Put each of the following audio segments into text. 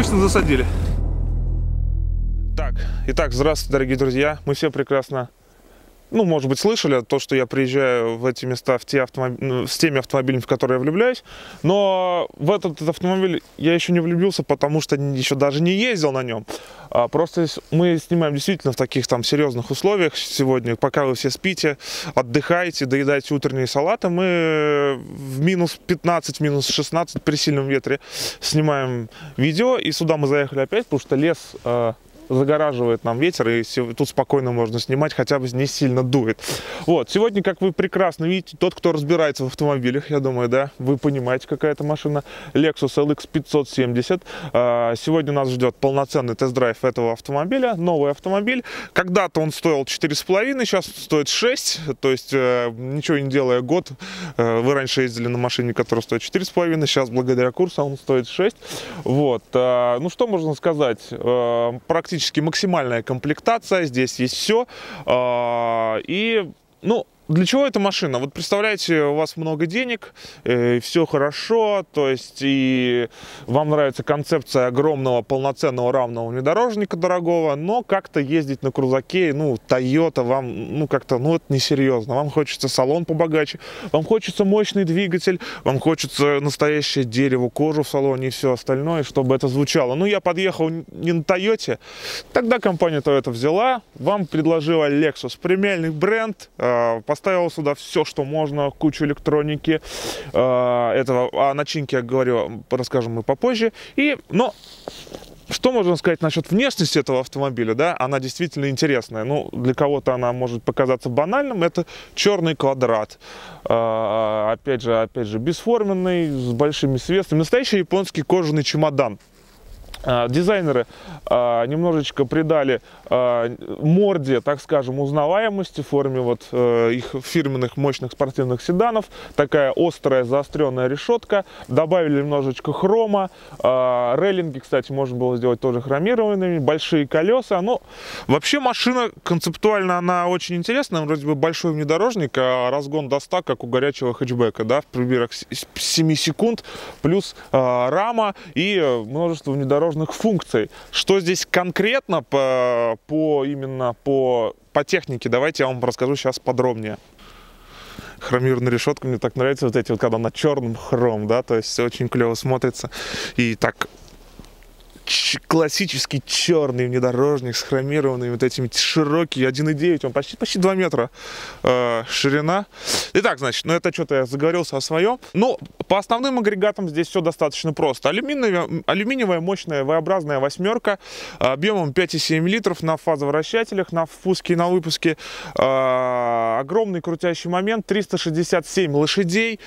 конечно, засадили. Так, итак, здравствуйте, дорогие друзья. Мы все прекрасно, может быть, слышали то, что я приезжаю в эти места с теми автомобилями, в которые я влюбляюсь. Но в этот автомобиль я еще не влюбился, потому что еще даже не ездил на нем. Просто мы снимаем действительно в таких там серьезных условиях сегодня. Пока вы все спите, отдыхаете, доедаете утренние салаты, мы в минус 15, минус 16 при сильном ветре снимаем видео. И сюда мы заехали опять, потому что лес загораживает нам ветер, и тут спокойно можно снимать, хотя бы не сильно дует. Вот, сегодня, как вы прекрасно видите, тот, кто разбирается в автомобилях, я думаю, да, вы понимаете, какая это машина, Lexus LX 570. Сегодня нас ждет полноценный тест-драйв этого автомобиля, новый автомобиль. Когда-то он стоил 4,5, сейчас стоит 6, то есть ничего не делая год. Вы раньше ездили на машине, которая стоит 4,5, сейчас благодаря курсу он стоит 6. Вот, ну что можно сказать, практически максимальная комплектация, здесь есть все. И, для чего эта машина? Вот представляете, у вас много денег, все хорошо, то есть и вам нравится концепция огромного, полноценного, равного внедорожника дорогого, но как-то ездить на крузаке, Toyota, вам, это несерьезно. Вам хочется салон побогаче, вам хочется мощный двигатель, вам хочется настоящее дерево, кожу в салоне и все остальное, чтобы это звучало. Я подъехал не на Toyota, тогда компания Toyota взяла, вам предложила Lexus, премиальный бренд, поставил сюда все, что можно, кучу электроники, о начинке, я говорю, расскажем мы попозже. Что можно сказать насчет внешности этого автомобиля, да? Она действительно интересная. Для кого-то она может показаться банальным. Это черный квадрат. Опять же, бесформенный, с большими свесами. Настоящий японский кожаный чемодан. Дизайнеры немножечко придали морде, так скажем, узнаваемости в форме их фирменных мощных спортивных седанов. Такая острая заостренная решетка. Добавили немножечко хрома. Рейлинги, кстати, можно было сделать тоже хромированными. Большие колеса. Вообще машина концептуально она очень интересная. Вроде бы большой внедорожник, а разгон до 100, как у горячего хэтчбека, да, в примерах 7 секунд. Плюс рама и множество внедорожных функций. Что здесь конкретно по технике, давайте я вам расскажу сейчас подробнее. Хромированная решетка, мне так нравится, когда на черном хром, да, то есть очень клево смотрится. И так классический черный внедорожник с хромированными этими широкие, 1,9, он почти 2 метра ширина. Итак, значит, это что-то я заговорился о своем. По основным агрегатам здесь все достаточно просто. Алюминиевая мощная V-образная восьмерка объемом 5,7 литров на фазовращателях, на впуске и на выпуске. Огромный крутящий момент, 367 лошадей.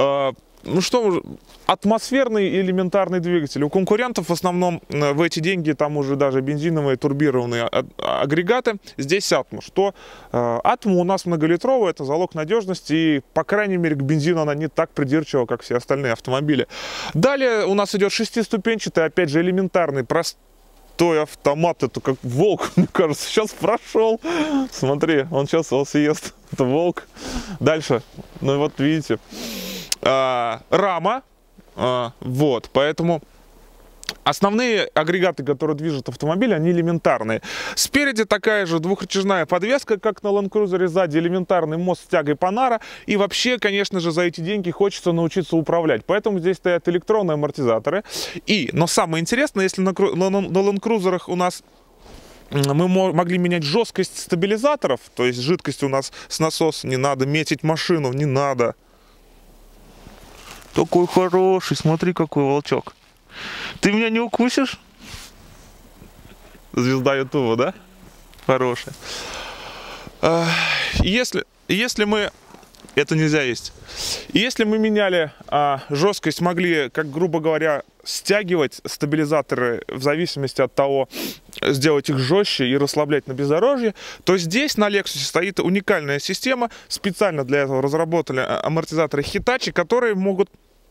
Атмосферный и элементарный двигатель. У конкурентов в основном в эти деньги там уже даже бензиновые турбированные агрегаты. Здесь Atmo. Atmo у нас многолитровая, это залог надежности, и, по крайней мере, к бензину она не так придирчива, как все остальные автомобили. Далее у нас идет шестиступенчатый, опять же, элементарный, простой автомат. Это как волк, мне кажется, сейчас прошел. Смотри, он сейчас его съест. Это волк. Дальше, видите. Рама, поэтому основные агрегаты, которые движут автомобиль, они элементарные. Спереди такая же двухрычажная подвеска, как на Land Cruiser, сзади элементарный мост с тягой Panhard. И вообще, конечно же, за эти деньги хочется научиться управлять. Поэтому здесь стоят электронные амортизаторы. Но самое интересное, если на Land Cruiser у нас мы могли менять жесткость стабилизаторов, то есть жидкость у нас с насоса, не надо метить машину, не надо. Такой хороший, смотри, какой волчок. Ты меня не укусишь? Звезда Ютуба, да? Хорошая. Если мы... Это нельзя есть. Если мы меняли жесткость, могли, как грубо говоря, стягивать стабилизаторы в зависимости от того, сделать их жестче и расслаблять на бездорожье, то здесь на Lexus стоит уникальная система. Специально для этого разработали амортизаторы Hitachi, которые могут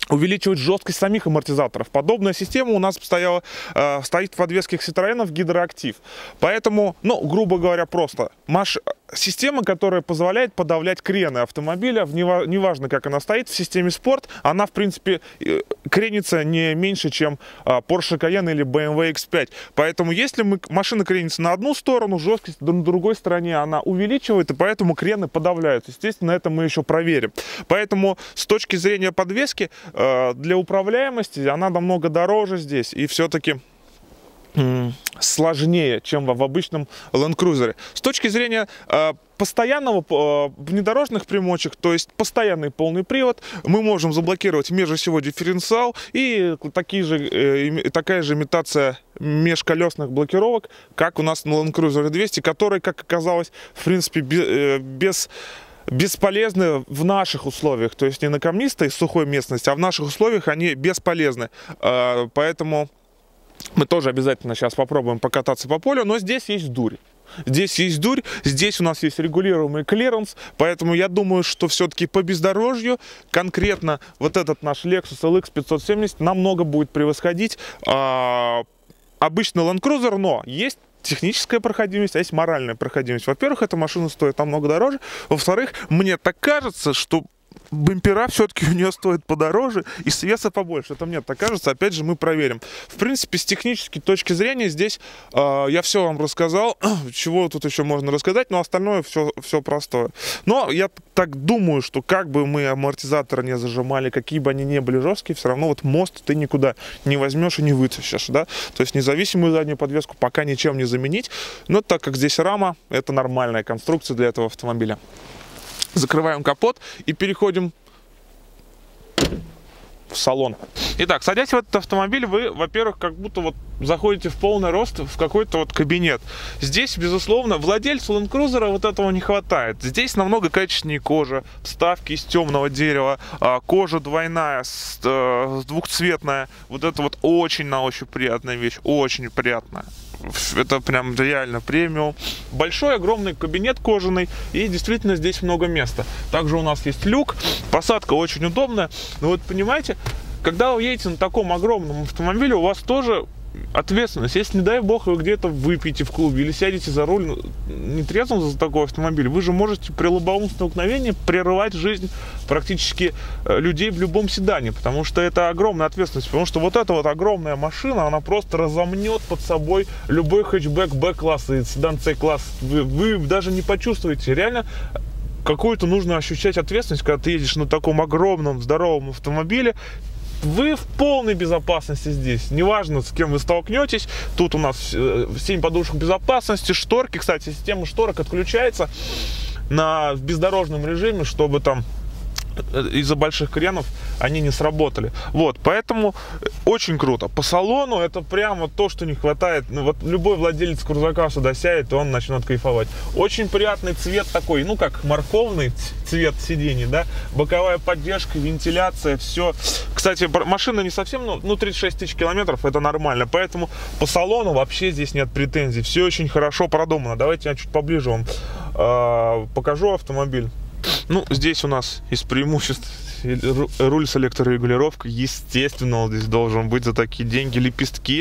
увеличивать жесткость самих амортизаторов. Подобная система у нас стоит в подвеске Citroёn гидроактив. Поэтому, ну, грубо говоря, просто система, которая позволяет подавлять крены автомобиля, неважно, как она стоит, в системе спорт, она, в принципе, кренится не меньше, чем Porsche Cayenne или BMW X5. Поэтому, если машина кренится на одну сторону, жесткость на другой стороне она увеличивает, и поэтому крены подавляются. Естественно, это мы еще проверим. Поэтому, с точки зрения подвески, для управляемости она намного дороже здесь, и все-таки сложнее, чем в обычном Land Cruiser. С точки зрения постоянного внедорожных примочек, то есть постоянный полный привод, мы можем заблокировать межосевой дифференциал и такая же имитация межколесных блокировок, как у нас на Land Cruiser 200, который, как оказалось, в принципе, бесполезны в наших условиях, то есть не на камнистой сухой местности, а в наших условиях они бесполезны. Поэтому мы тоже обязательно сейчас попробуем покататься по полю, но здесь есть дурь. Здесь есть дурь, здесь у нас есть регулируемый клиренс, поэтому я думаю, что все-таки по бездорожью конкретно вот этот наш Lexus LX 570 намного будет превосходить обычный Land Cruiser, но есть техническая проходимость, а есть моральная проходимость. Во-первых, эта машина стоит намного дороже. Во-вторых, мне так кажется, что бампера все-таки у нее стоят подороже и свеса побольше. Это мне так кажется. Опять же, мы проверим. В принципе, с технической точки зрения здесь я все вам рассказал. Чего тут еще можно рассказать, но остальное все простое. Но я так думаю, что как бы мы амортизаторы не зажимали, какие бы они ни были жесткие, все равно вот мост ты никуда не возьмешь и не вытащишь, да? То есть независимую заднюю подвеску пока ничем не заменить. Но так как здесь рама, это нормальная конструкция для этого автомобиля. Закрываем капот и переходим в салон. Итак, садясь в этот автомобиль, вы, во-первых, как будто вот заходите в полный рост в какой-то вот кабинет. Здесь, безусловно, владельцу Land Cruiser вот этого не хватает. Здесь намного качественнее кожа, вставки из темного дерева, кожа двойная, двухцветная. Вот это вот очень на ощупь приятная вещь, очень приятная. Это прям реально премиум. Большой, огромный кабинет кожаный, и действительно здесь много места. Также у нас есть люк, посадка очень удобная. Но вот понимаете, когда вы едете на таком огромном автомобиле, у вас тоже ответственность. Если, не дай бог, вы где-то выпьете в клубе или сядете за руль нетрезвым за такой автомобиль, вы же можете при лобовом столкновении прерывать жизнь практически людей в любом седане, потому что это огромная ответственность, потому что вот эта вот огромная машина, она просто разомнет под собой любой хэтчбэк Б-класса и седан С-класс. Вы даже не почувствуете. Реально какую-то нужно ощущать ответственность, когда ты едешь на таком огромном, здоровом автомобиле. Вы в полной безопасности здесь. Неважно, с кем вы столкнетесь. Тут у нас 7 подушек безопасности, шторки. Кстати, система шторок отключается в бездорожном режиме, чтобы там из-за больших кренов они не сработали. Вот, поэтому очень круто. По салону это прямо то, что не хватает. Ну, вот любой владелец крузака сюда сядет, и он начнет кайфовать. Очень приятный цвет такой, ну как морковный цвет сидений, да. Боковая поддержка, вентиляция, все. Кстати, машина не совсем, ну 36 тысяч километров, это нормально. Поэтому по салону вообще здесь нет претензий. Все очень хорошо продумано. Давайте я чуть поближе вам покажу автомобиль. Ну, здесь у нас из преимуществ руль с электрорегулировкой. Естественно, он здесь должен быть за такие деньги. Лепестки.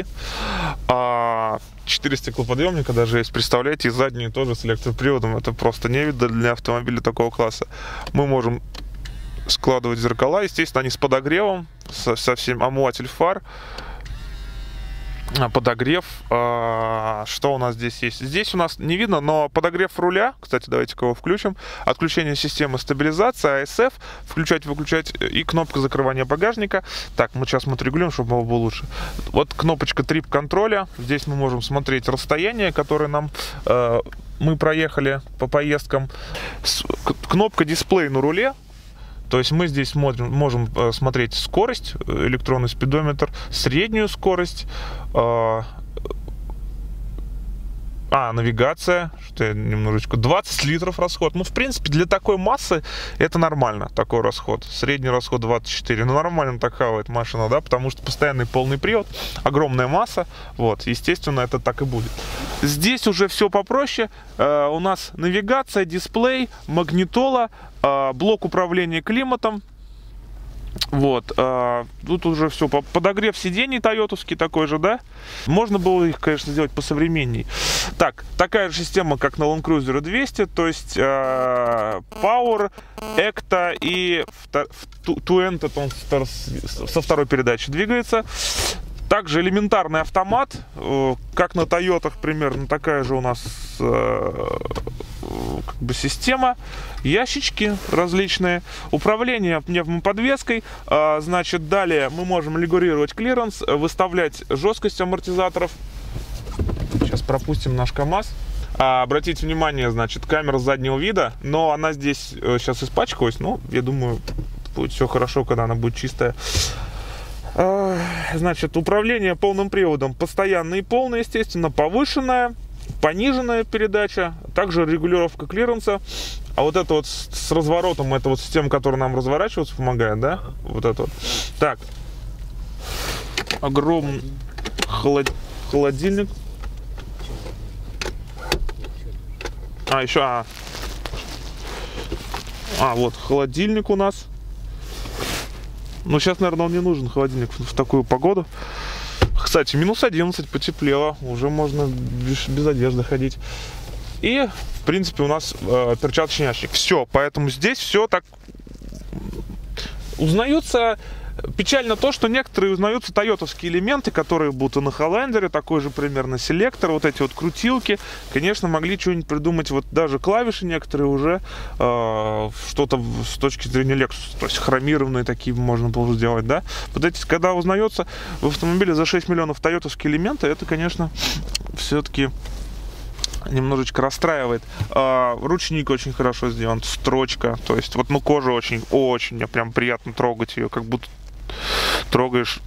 4 стеклоподъемника даже есть. Представляете, и задние тоже с электроприводом. Это просто невидно для автомобиля такого класса. Мы можем складывать зеркала. Естественно, они с подогревом. Совсем омыватель фар. Подогрев. Что у нас здесь есть? Здесь у нас не видно, но подогрев руля. Кстати, давайте-ка его включим. Отключение системы стабилизации, ASF. Включать-выключать. И кнопка закрывания багажника. Так, мы сейчас отрегулируем, чтобы его было лучше. Вот кнопочка трип контроля. Здесь мы можем смотреть расстояние, которое мы проехали по поездкам. Кнопка дисплей на руле. То есть мы здесь можем смотреть скорость, электронный спидометр, среднюю скорость, навигация, что я немножечко, 20 литров расход. Ну, в принципе, для такой массы это нормально, такой расход. Средний расход 24. Ну, нормально так хавает машина, да, потому что постоянный полный привод, огромная масса, вот, естественно, это так и будет. Здесь уже все попроще. У нас навигация, дисплей, магнитола, блок управления климатом. Вот, тут уже все, подогрев сидений тойотовский такой же, да? Можно было их, конечно, сделать посовременней. Так, такая же система, как на Land Cruiser 200, то есть Power, Ecto и Tuente со второй передачи двигается. Также элементарный автомат, как на Тойотах примерно такая же у нас как бы система. Ящички различные, управление пневмоподвеской. Значит, далее мы можем регулировать клиренс, выставлять жесткость амортизаторов. Сейчас пропустим наш КАМАЗ. Обратите внимание, значит, камера заднего вида, но она здесь сейчас испачкалась, но я думаю, будет все хорошо, когда она будет чистая. Значит, управление полным приводом постоянное и полное, естественно, повышенная, пониженная передача, также регулировка клиренса. А вот это вот с разворотом, это вот система, которая нам разворачиваться помогает, да? Вот это вот. Так. Огромный холодильник. Вот холодильник у нас. Ну, сейчас, наверное, он не нужен, холодильник, в такую погоду. Кстати, минус 11, потеплело. Уже можно без одежды ходить. И, в принципе, у нас перчаточный ящик. Все, поэтому здесь все так узнаются. Печально то, что некоторые узнаются тойотовские элементы, которые будут и на Highlander, такой же примерно селектор, вот эти вот крутилки. Конечно, могли что-нибудь придумать, вот даже клавиши некоторые уже что-то с точки зрения Lexus, то есть хромированные такие можно было сделать, да. Вот эти, когда узнается в автомобиле за 6 миллионов тойотовские элементы, это, конечно, все-таки немножечко расстраивает. Ручник очень хорошо сделан, строчка, то есть вот, ну, кожа очень, мне прям приятно трогать ее, как будто трогаешь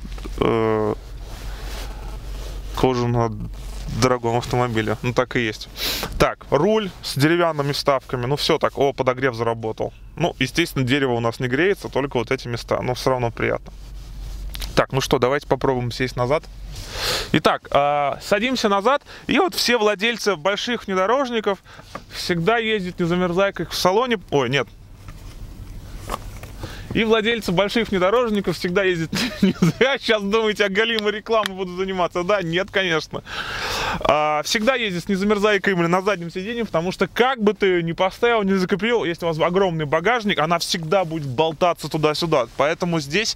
кожу на дорогом автомобиле. Ну, так и есть. Так, руль с деревянными вставками, ну, все так, подогрев заработал. Ну, естественно, дерево у нас не греется, только вот эти места, но все равно приятно. Так, ну что, давайте попробуем сесть назад. Итак, садимся назад, и вот все владельцы больших внедорожников всегда ездят, не замерзая, как в салоне. Ой, нет. И владельцы больших внедорожников всегда ездят не зря. Сейчас думаете, я галимой рекламой буду заниматься. Да, нет, конечно. Всегда ездят с незамерзайкой именно на заднем сиденье, потому что как бы ты ни поставил, ни закрепил, если у вас огромный багажник, она всегда будет болтаться туда-сюда. Поэтому здесь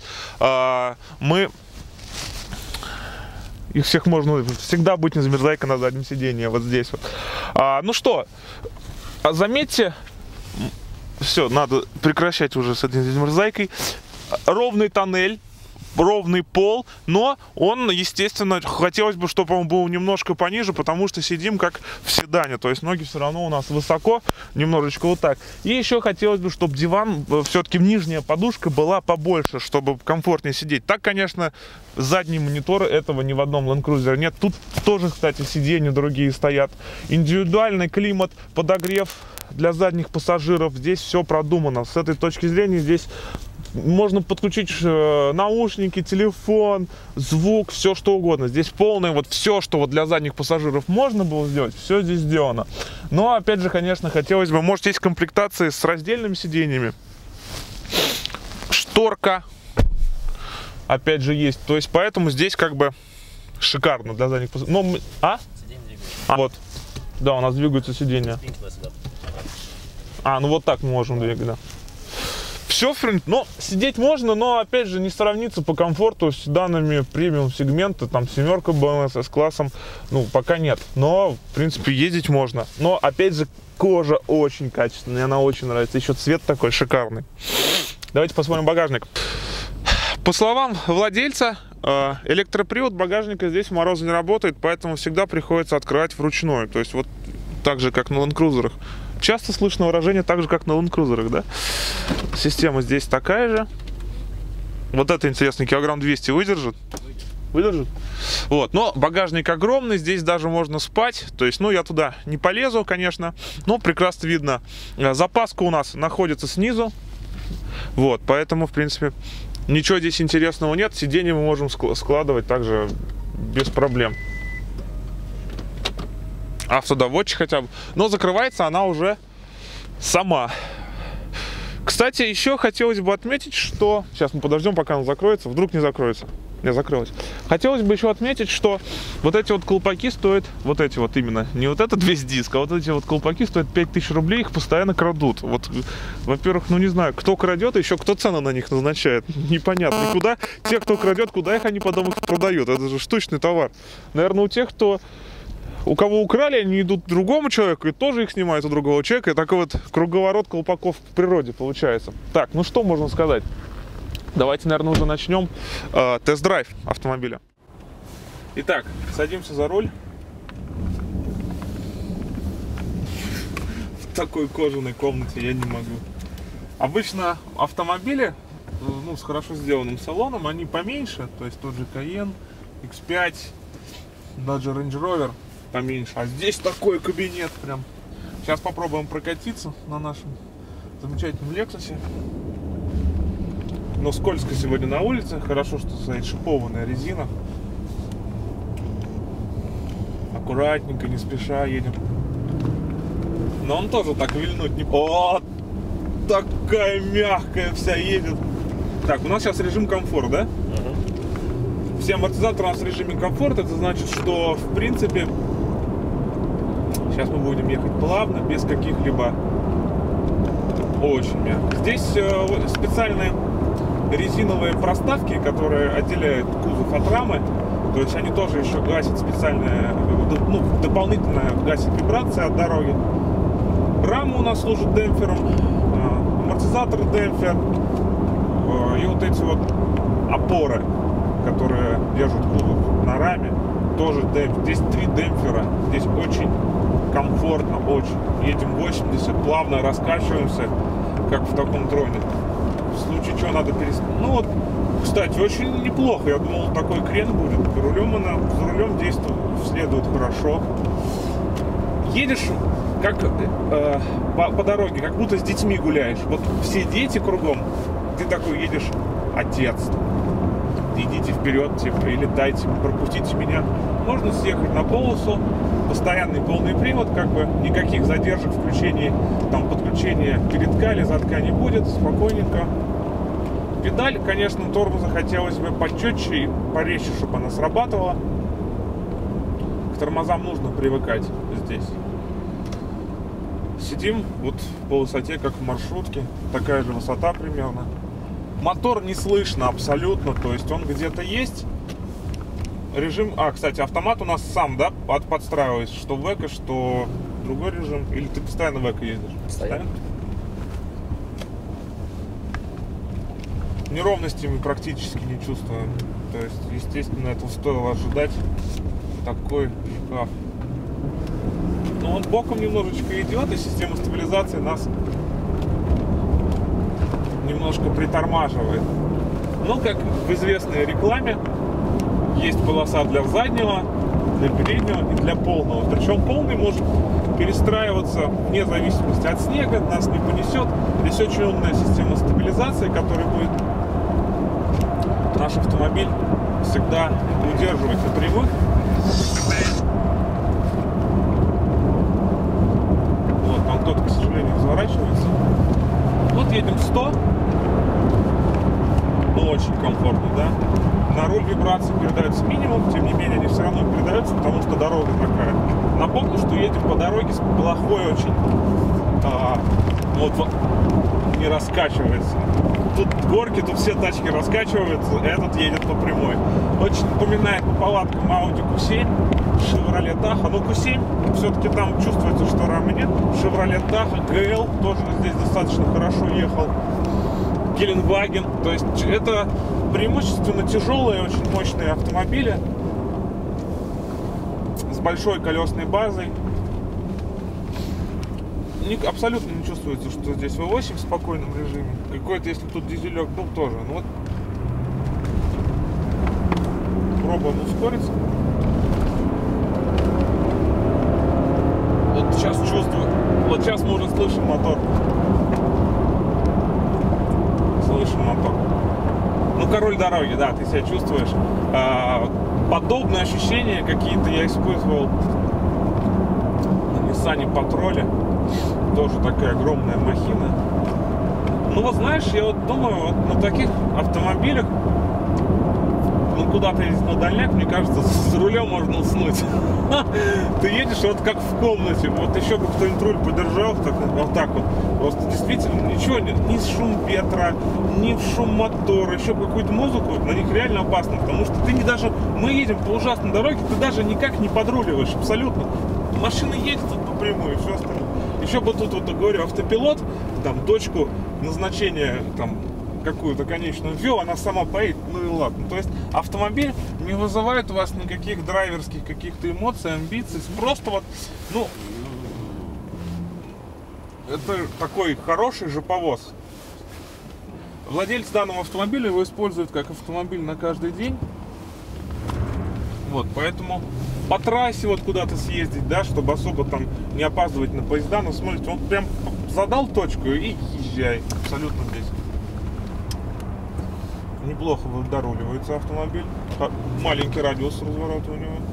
их всех можно, всегда будет незамерзайка на заднем сиденье, вот здесь вот. Ну что, заметьте, все, надо прекращать уже с этой незамерзайкой. Ровный тоннель, ровный пол, но он, естественно, хотелось бы, чтобы он был немножко пониже, потому что сидим как в седане, то есть ноги все равно у нас высоко, немножечко вот так. И еще хотелось бы, чтобы диван, все-таки нижняя подушка была побольше, чтобы комфортнее сидеть. Так, конечно, задний монитор, этого ни в одном Land Cruiser нет. Тут тоже, кстати, сиденья другие стоят. Индивидуальный климат, подогрев для задних пассажиров, здесь все продумано. С этой точки зрения здесь можно подключить наушники, телефон, звук, все что угодно. Здесь полное вот все, что вот для задних пассажиров можно было сделать, все здесь сделано. Но опять же, конечно, хотелось бы, может, есть комплектации с раздельными сиденьями. Шторка, опять же, есть. То есть поэтому здесь как бы шикарно для задних пассажиров. Вот. Да, у нас двигаются сиденья. Ну вот так мы можем двигать, да. Все, но сидеть можно, но опять же не сравнится по комфорту с седанами премиум сегмента, там семерка BMW с классом, ну пока нет, но в принципе ездить можно. Но опять же кожа очень качественная, она очень нравится, еще цвет такой шикарный. Давайте посмотрим багажник. По словам владельца, электропривод багажника здесь в морозы не работает, поэтому всегда приходится открывать вручную, то есть вот так же как на Land Cruiser'ах. Часто слышно выражение так же, как на Land Cruiser'ах, да? Система здесь такая же. Вот это интересно, килограмм 200 выдержит? Выдержит? Вот, но багажник огромный, здесь даже можно спать. То есть, ну, я туда не полезу, конечно, но прекрасно видно. Запаска у нас находится снизу. Вот, поэтому, в принципе, ничего здесь интересного нет. Сиденье мы можем складывать также без проблем. Автодоводчик хотя бы. Но закрывается она уже сама. Кстати, Кстати, еще хотелось бы отметить, что... Сейчас мы подождем, пока он закроется. Вдруг не закроется. Не, закрылось. Хотелось бы еще отметить, что вот эти вот колпаки стоят, вот эти вот именно, не вот этот весь диск, а вот эти вот колпаки стоят 5000 рублей, их постоянно крадут. Вот, во-первых, ну не знаю, кто крадет, еще кто цены на них назначает. Непонятно. И куда те, кто крадет, куда их они потом их продают? Это же штучный товар. Наверное, у кого украли, они идут к другому человеку и тоже их снимают у другого человека. И такой вот круговорот колпаков в природе получается. Так, ну что можно сказать? Давайте, наверное, уже начнем тест-драйв автомобиля. Итак, садимся за руль. В такой кожаной комнате я не могу. Обычно автомобили, ну, с хорошо сделанным салоном, они поменьше. То есть тот же Cayenne, X5, даже Range Rover поменьше. А здесь такой кабинет прям. Сейчас попробуем прокатиться на нашем замечательном Lexus. Но скользко сегодня на улице. Хорошо, что стоит шипованная резина. Аккуратненько, не спеша едем. Но он тоже так вильнуть не... О, такая мягкая вся едет. Так, у нас сейчас режим комфорт, да? Все амортизаторы у нас в режиме комфорт. Это значит, что в принципе сейчас мы будем ехать плавно, без каких-либо... Очень мягко. Здесь специальные резиновые проставки, которые отделяют кузов от рамы. То есть они тоже еще гасят специальные, ну, дополнительно гасят вибрации от дороги. Рама у нас служит демпфером, амортизатор демпфер, и вот эти вот опоры, которые держат кузов на раме, тоже демпфер. Здесь 3 демпфера, здесь очень комфортно, очень. Едем 80, плавно раскачиваемся, как в таком троне. В случае чего надо переставить. Ну вот, кстати, очень неплохо. Я думал, такой крен будет. За рулем действует, следует хорошо. Едешь как по дороге, как будто с детьми гуляешь. Вот все дети кругом. Ты такой едешь: отец, идите вперед, типа, или дайте, пропустите меня. Можно съехать на полосу. Постоянный полный привод, как бы никаких задержек, включений, там, подключения передка или задка не будет, спокойненько. Педаль, конечно, тормоза хотелось бы почетче и порезче, чтобы она срабатывала. К тормозам нужно привыкать здесь. Сидим вот в полусоте, как в маршрутке, такая же высота примерно. Мотор не слышно абсолютно, то есть он где-то есть. Режим, кстати, автомат у нас сам, да, подстраивается, что в эко, что другой режим, или ты постоянно в эко ездишь? Постоянно. Неровности мы практически не чувствуем, то есть, естественно, этого стоило ожидать, такой шкаф. Но он боком немножечко идет, и система стабилизации нас немножко притормаживает. Но, как в известной рекламе, есть полоса для заднего, для переднего и для полного. Причем полный может перестраиваться вне зависимости от снега, нас не понесет. Здесь очень умная система стабилизации, которая будет наш автомобиль всегда удерживать на прямых. Вот, там кто-то, к сожалению, разворачивается. Вот едем 100. Ну, очень комфортно, да? На руль вибрации передаются минимум, тем не менее они все равно передаются, потому что дорога такая. Напомню, что едем по дороге с плохой очень, вот не раскачивается. Тут горки, тут все тачки раскачиваются, этот едет по прямой. Очень напоминает по палаткам Audi Q7, Chevrolet Tahoe. Ну, Q7 все-таки там чувствуется, что рамы нет. Chevrolet Tahoe, GL тоже здесь достаточно хорошо ехал. Геленваген, то есть это преимущественно тяжелые, очень мощные автомобили с большой колесной базой. Абсолютно не чувствуется, что здесь V8 в спокойном режиме. Какой-то, если тут дизелек был, тоже. Ну вот, пробуем ускориться. Вот сейчас чувствую, вот сейчас мы уже слышим мотор. Слышим мотор. Ну, король дороги, да, ты себя чувствуешь. Подобные ощущения какие-то я испытывал на Nissan Patrol. Тоже такая огромная махина. Ну вот знаешь, я вот думаю, вот на таких автомобилях, ну куда-то ездить на дальняк, мне кажется, за рулем можно уснуть. Ты едешь вот как в комнате, вот еще бы кто-нибудь руль подержал, вот так вот. Просто действительно ничего нет, ни шум ветра, ни шум мотора, еще какую-то музыку, на них реально опасно, потому что ты не даже, мы едем по ужасной дороге, ты даже никак не подруливаешь, абсолютно. Машина едет тут по прямой и все остальное. Еще бы тут, вот говорю, автопилот, там, точку назначения, там, какую-то конечную ввел, она сама поедет, ну и ладно. То есть автомобиль не вызывает у вас никаких драйверских каких-то эмоций, амбиций, просто вот, ну, это такой хороший жоповоз. Владелец данного автомобиля его использует как автомобиль на каждый день. Вот, поэтому по трассе вот куда-то съездить, да, чтобы особо там не опаздывать на поезда, но смотрите, он прям задал точку и езжай абсолютно здесь. Неплохо доруливается автомобиль, маленький радиус разворота у него.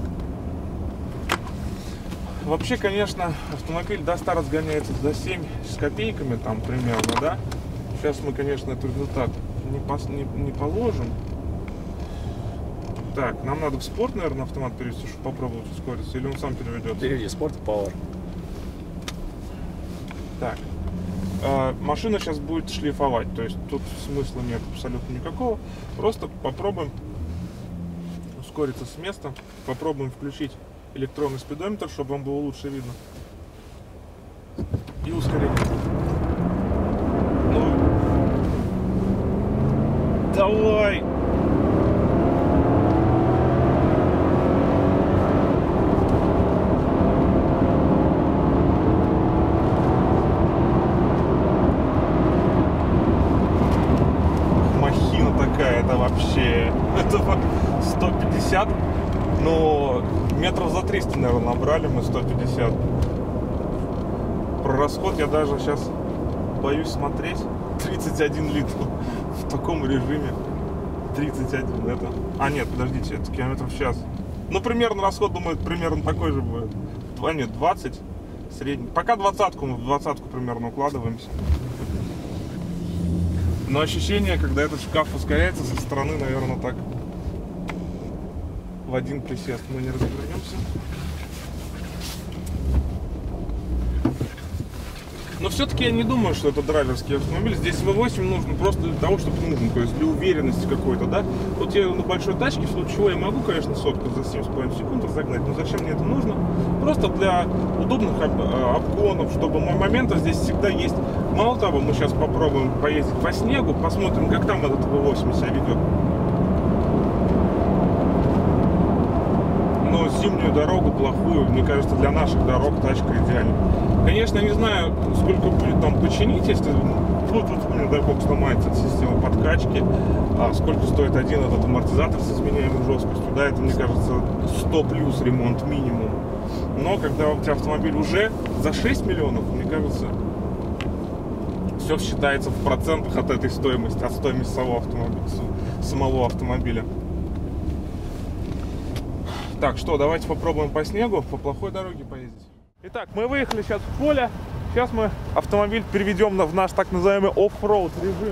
Вообще, конечно, автомобиль до 100 разгоняется за 7 с копейками, там примерно, да. Сейчас мы, конечно, этот результат не положим. Так, нам надо в спорт, наверное, автомат перевести, чтобы попробовать ускориться, или он сам переведется? Переведи спорт и Power. Так, машина сейчас будет шлифовать, то есть тут смысла нет абсолютно никакого. Просто попробуем ускориться с места, попробуем включить электронный спидометр, чтобы вам было лучше видно. И ускорение. Ну, давай! Махина такая, это вообще... Это 150, но метров за 300, наверное, набрали мы 150. Про расход я даже сейчас боюсь смотреть. 31 литр в таком режиме. 31, это... А, нет, подождите, это километров в час. Ну, примерно расход, думаю, примерно такой же будет. Нет, 20 средний. Пока двадцатку, мы в двадцатку примерно укладываемся. Но ощущение, когда этот шкаф ускоряется со стороны, наверное, так в один присест мы не развернемся. Но все-таки я не думаю, что это драйверский автомобиль. Здесь V8 нужно просто для того, чтобы нужно, то есть для уверенности какой-то, да. Вот я на большой тачке, в случае чего я могу, конечно, сотку за 7,5 секунд разогнать, но зачем мне это нужно? Просто для удобных обгонов, чтобы моментов здесь всегда есть. Мало того, мы сейчас попробуем поездить по снегу, посмотрим, как там этот V8 себя ведет. Но зимнюю дорогу плохую, мне кажется, для наших дорог тачка идеальна. Конечно, не знаю, сколько будет там починить, если вот у меня, дай бог, сломается система подкачки, а сколько стоит один этот амортизатор с изменяемой жесткостью, да, это, мне кажется, 100 плюс ремонт минимум. Но когда у тебя автомобиль уже за 6 миллионов, мне кажется, все считается в процентах от этой стоимости, от стоимости самого автомобиля. Так, что, давайте попробуем по снегу, по плохой дороге поездить. Итак, мы выехали сейчас в поле. Сейчас мы автомобиль переведем в наш так называемый оффроуд режим.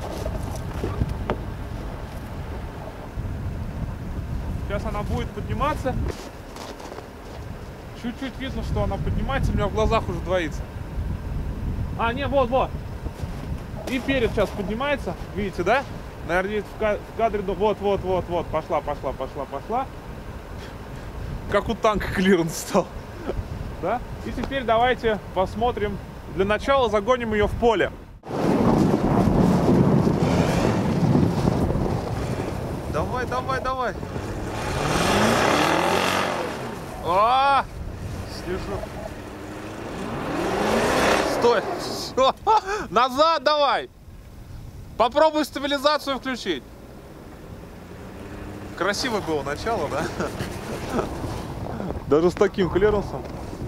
Сейчас она будет подниматься. Чуть-чуть видно, что она поднимается. У меня в глазах уже двоится. А, не, вот. И перед сейчас поднимается. Видите, да? Наверное, в кадре. Вот. Пошла. Как у танка клиренс стал. Да? И теперь давайте посмотрим. Для начала загоним ее в поле. Давай. О! Слежу. Стой. Все. Назад давай. Попробуй стабилизацию включить. Красивое было начало, да? Даже с таким клиренсом.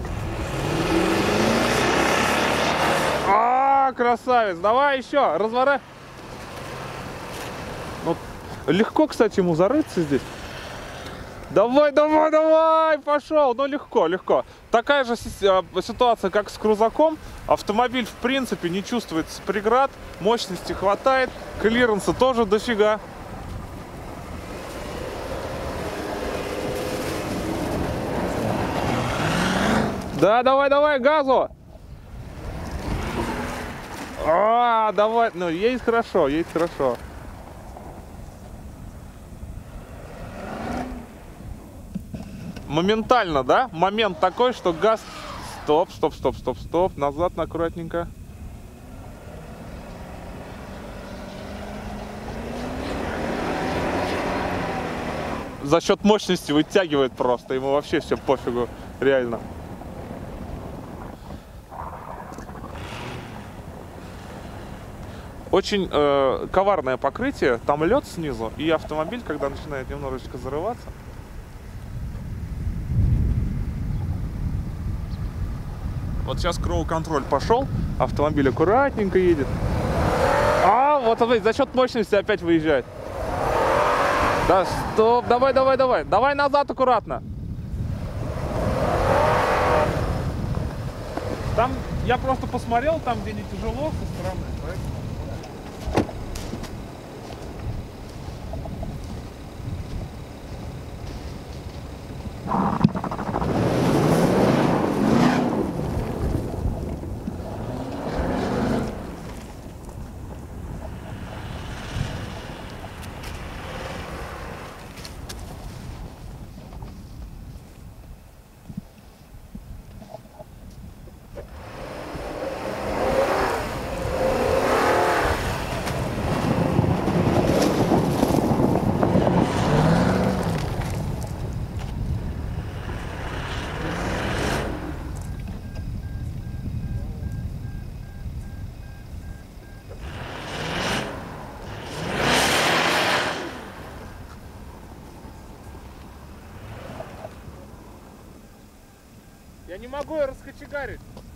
Красавец. Давай еще. Разворачивай. Ну, легко, кстати, ему зарыться здесь. Давай, давай, давай, пошел. Ну, легко, легко. Такая же ситуация, как с крузаком. Автомобиль, в принципе, не чувствует преград. Мощности хватает. Клиренса тоже дофига. Да, давай, давай, газу. Давай. Ну, едет хорошо, едет хорошо. Моментально, да? Момент такой, что газ... Стоп, стоп, стоп, стоп, стоп. Назад, аккуратненько. За счет мощности вытягивает просто. Ему вообще все пофигу. Реально. Очень коварное покрытие. Там лед снизу. И автомобиль, когда начинает немножечко зарываться... Вот сейчас кроу-контроль пошел, автомобиль аккуратненько едет. Вот смотрите, за счет мощности опять выезжает. Да, стоп, давай, давай, давай. Давай назад аккуратно. Там, я просто посмотрел, там где не тяжело со стороны, поэтому... Я не могу ее раскочегарить.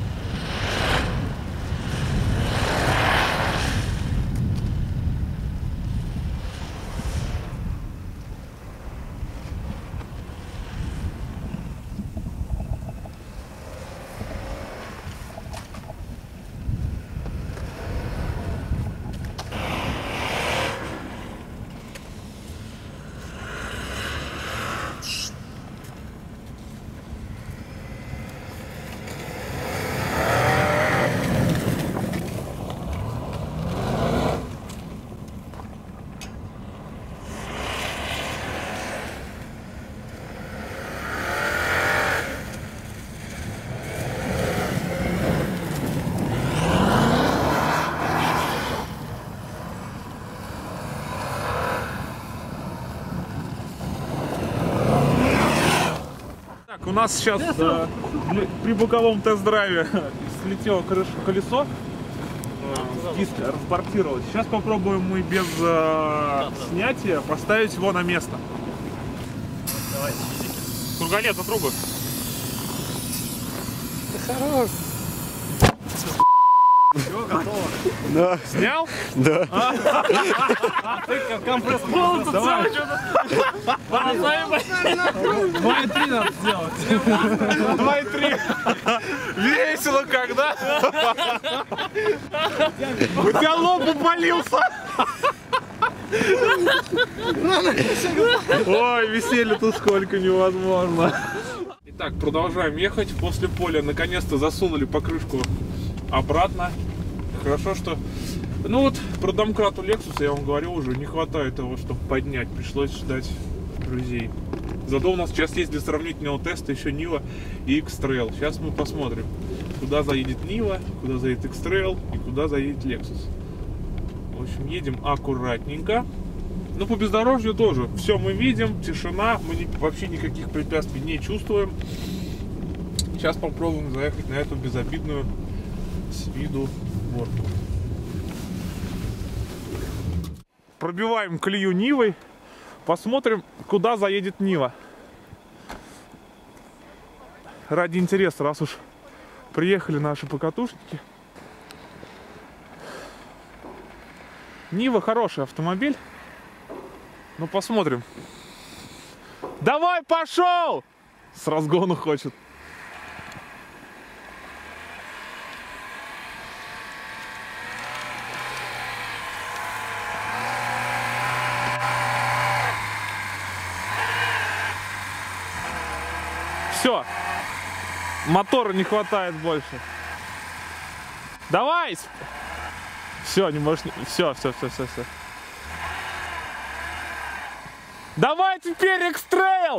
У нас сейчас при боковом тест-драйве слетело колесо, диск разбортировалось. Сейчас попробуем мы без снятия поставить его на место. Давайте. Курганет, попробуй. Ты хорош. Все, готово. Да. Снял? Да. Ты как компресс. Давай. 2,3 надо сделать. 2,3. Весело когда. У тебя лоб упалился. Ой, веселья тут сколько невозможно. Итак, продолжаем ехать. После поля наконец-то засунули покрышку обратно. Хорошо, что... Ну вот, про домкрату Lexus я вам говорил уже, не хватает того, чтобы поднять. Пришлось ждать друзей. Зато у нас сейчас есть для сравнительного теста еще Нива и X-Trail. Сейчас мы посмотрим, куда заедет Нива, куда заедет X-Trail и куда заедет Lexus. В общем, едем аккуратненько. Ну, по бездорожью тоже. Все мы видим, тишина, мы вообще никаких препятствий не чувствуем. Сейчас попробуем заехать на эту безобидную с виду горку. Пробиваем колею Нивой. Посмотрим, куда заедет Нива. Ради интереса, раз уж приехали наши покатушники. Нива хороший автомобиль. Ну, посмотрим. Давай, пошел! С разгону хочет. Все. Мотора не хватает больше. Давай! Все, не можешь... Все. Давай теперь, X-Trail!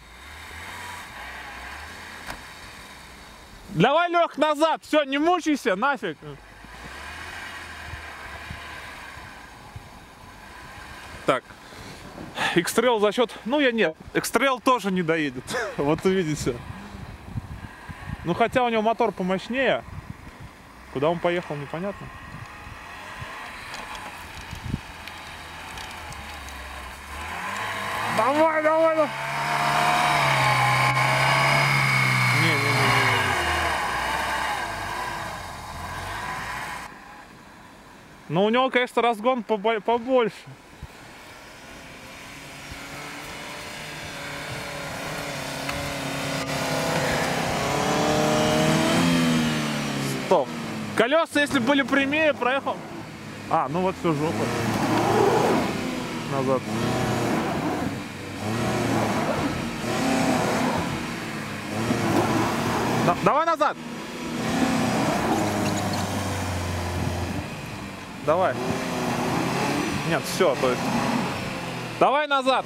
Давай, Лех, назад! Все, не мучайся, нафиг! Так. X-Trail за счет... Ну, я нет. X-Trail тоже не доедет. Вот увидите. Ну, хотя у него мотор помощнее. Куда он поехал, непонятно. Давай! Не. Но у него, конечно, разгон побольше. Стоп. Колеса, если были прямее, проехал. А, ну вот все, жопа. Назад. Давай назад. Давай. Нет, все, то есть. Давай назад.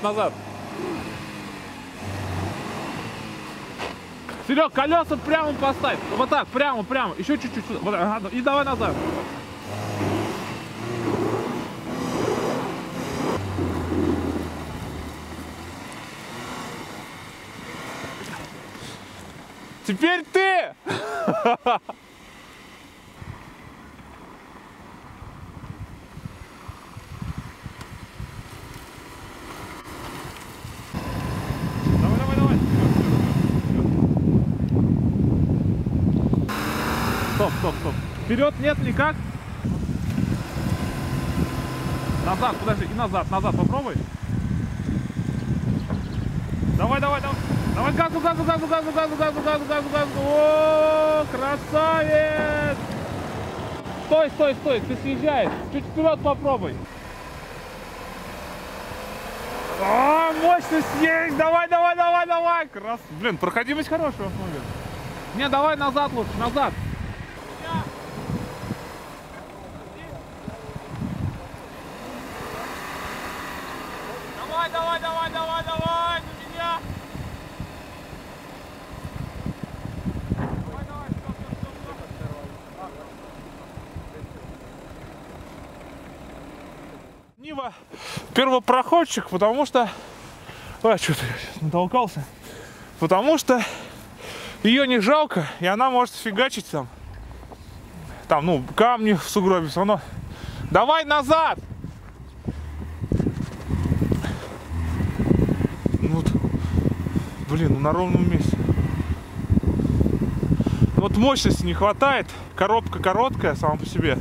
Серег, колеса прямо поставь. Вот так, прямо. Еще чуть-чуть сюда. Вот, ага, и давай назад. Теперь ты! Давай. Стоп. Вперед нет никак. Назад, подожди, и назад попробуй. Давай. Давай газу. О, красавец! Стой, ты съезжаешь. Чуть вперед попробуй. О, мощность есть! Давай! Блин, проходимость хорошая автомобиля. Не, давай назад лучше, назад. Давай, на меня! Давай, все. Нива первопроходчик, потому что... А, что-то я сейчас натолкался. Потому что ее не жалко, и она может фигачить там, ну, камни в сугробе, все равно. Давай назад! Вот, блин, ну на ровном месте. Вот мощности не хватает, коробка короткая сама по себе.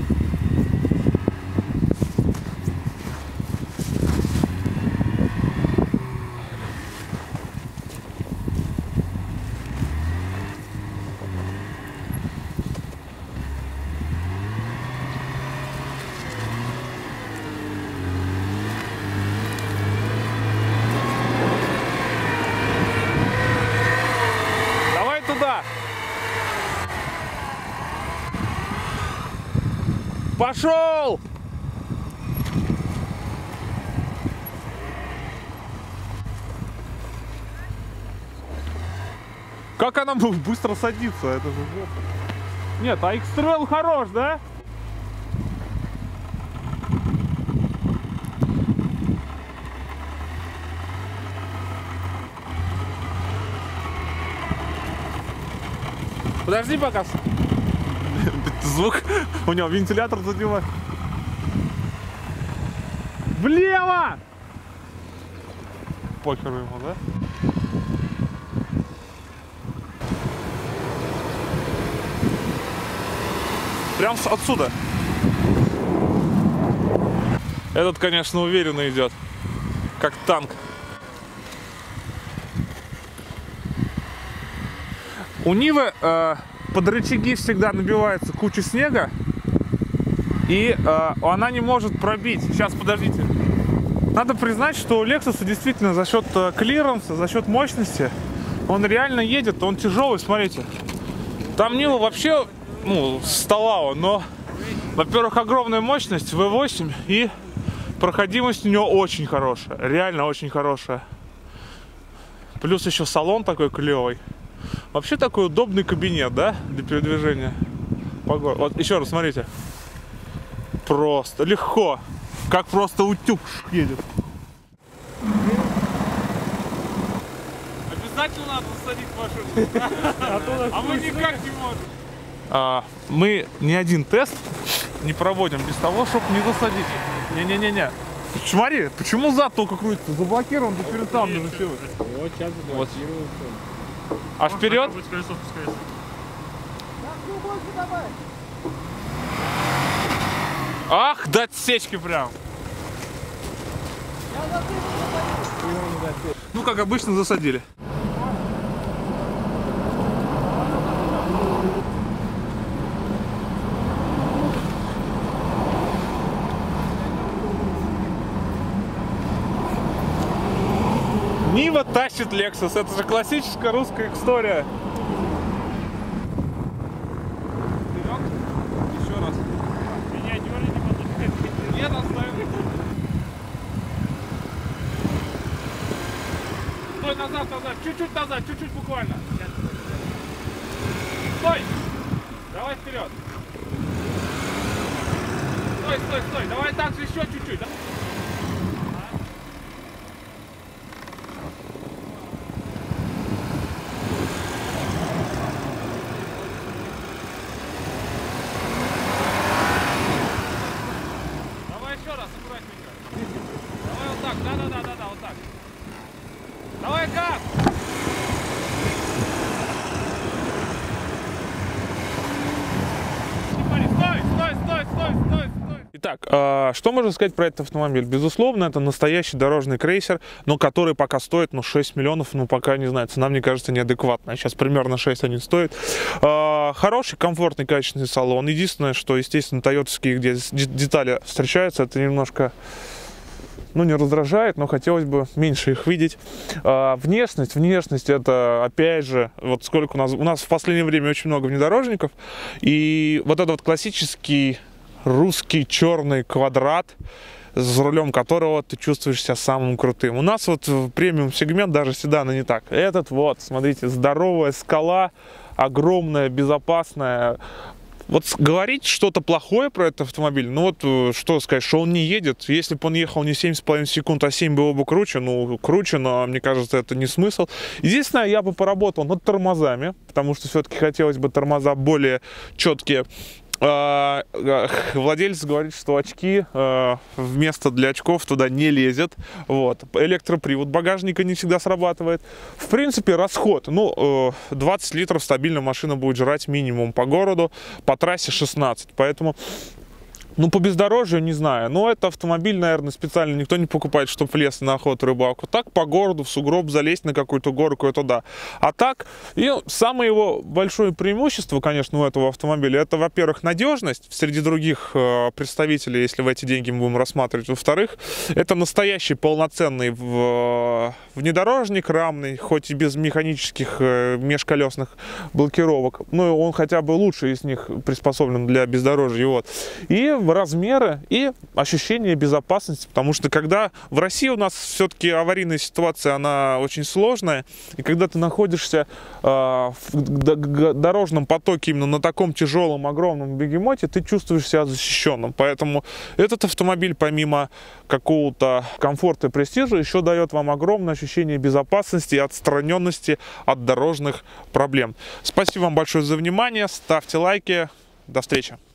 Пошел! Как она быстро садится, это же жопа. Нет, а X-Trail хорош, да? Подожди пока. Звук, у него вентилятор задевает. Влево! Похер ему, да? Прям отсюда. Этот, конечно, уверенно идет. Как танк. У Нивы под рычаги всегда набивается куча снега, и она не может пробить. Сейчас, подождите. Надо признать, что у Lexus действительно за счет клиренса, за счет мощности, он реально едет, он тяжелый, смотрите. Там Нива вообще, ну, сталава, но, во-первых, огромная мощность, V8, и проходимость у него очень хорошая, реально очень хорошая. Плюс еще салон такой клевый. Вообще такой удобный кабинет, да, для передвижения по городу. Вот еще раз, смотрите. Просто легко, как просто утюг едет. Обязательно надо засадить машину, а мы никак не можем. Мы ни один тест не проводим без того, чтобы не засадить. Не-не-не-не. Смотри, почему зад только крутится? Заблокирован, ты перед там не засилуешь. Вот сейчас заблокировал. А вперед? Ах, до отсечки прям. Ну, как обычно, засадили. Нива тащит Lexus. Это же классическая русская история. Еще раз. Меня дерни не буду. Нет, оставим. Стой, назад. Чуть-чуть назад, чуть-чуть буквально. Стой! Давай вперед. Стой. Давай так же еще чуть-чуть. Да, вот так. Давай газ! Стой! Итак, что можно сказать про этот автомобиль? Безусловно, это настоящий дорожный крейсер, но который пока стоит, 6 миллионов, пока, не знаю, цена, мне кажется, неадекватная. Сейчас примерно 6 они стоят. Хороший, комфортный, качественный салон. Единственное, что, естественно, тойотовские, где детали встречаются, это немножко... не раздражает, но хотелось бы меньше их видеть. Внешность это, опять же, вот сколько у нас в последнее время очень много внедорожников, и вот этот вот классический русский черный квадрат, за рулем которого ты чувствуешь себя самым крутым. У нас вот премиум сегмент, даже седаны не так. Этот вот, смотрите, здоровая скала, огромная, безопасная. Вот говорить что-то плохое про этот автомобиль, что сказать, что он не едет. Если бы он ехал не 7,5 секунд, а 7 было бы круче, круче, но мне кажется, это не смысл. Единственное, я бы поработал над тормозами, потому что все-таки хотелось бы тормоза более четкие. Владелец говорит, что очки вместо для очков туда не лезет. Вот. Электропривод багажника не всегда срабатывает. В принципе, расход. 20 литров стабильно машина будет жрать минимум по городу, по трассе 16. Поэтому... по бездорожью не знаю, но это автомобиль, наверное, специально никто не покупает, чтобы влез на охоту, рыбалку. Так по городу, в сугроб залезть на какую-то горку, это да. А так, и самое его большое преимущество, конечно, у этого автомобиля, это, во-первых, надежность среди других представителей, если в эти деньги мы будем рассматривать. Во-вторых, это настоящий полноценный внедорожник рамный, хоть и без механических межколесных блокировок. Он хотя бы лучше из них приспособлен для бездорожья. Вот. И размеры и ощущение безопасности, потому что когда в России у нас все-таки аварийная ситуация, она очень сложная, и когда ты находишься в дорожном потоке именно на таком тяжелом, огромном бегемоте, ты чувствуешь себя защищенным. Поэтому этот автомобиль, помимо какого-то комфорта и престижа, еще дает вам огромное ощущение безопасности и отстраненности от дорожных проблем. Спасибо вам большое за внимание, ставьте лайки, до встречи.